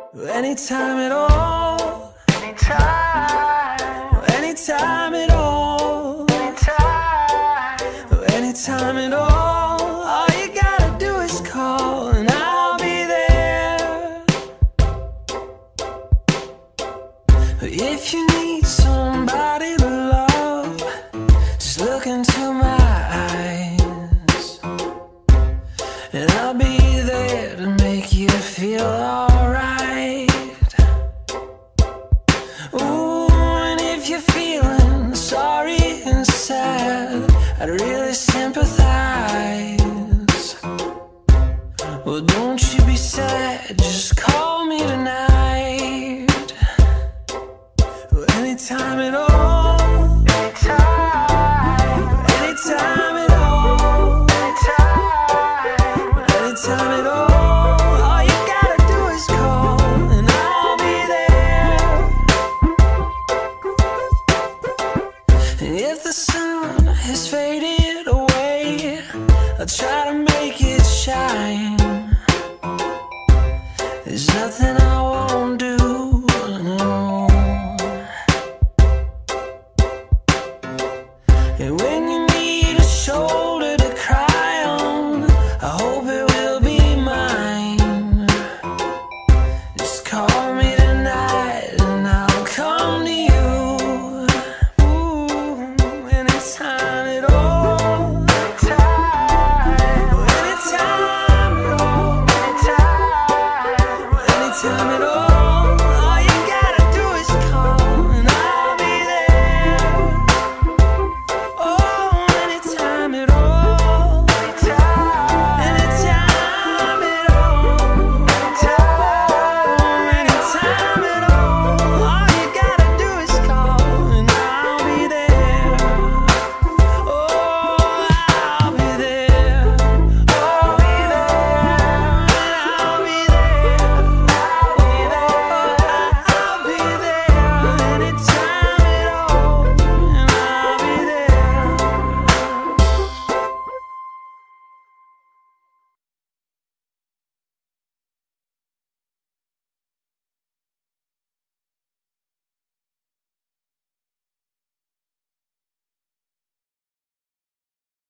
Anytime at all. Anytime at all. Anytime at all. All you gotta do is call and I'll be there. If you need somebody to love, just look into my eyes, and I'll be there to make you feel alright. Ooh, and if you're feeling sorry and sad, I'd really sympathize. Well, don't you be sad, just call me tonight. Well, anytime at all. Anytime at all. Anytime at all. All you gotta do is call and I'll be there. And if the sun has faded away, I'll try to make it shine. There's nothing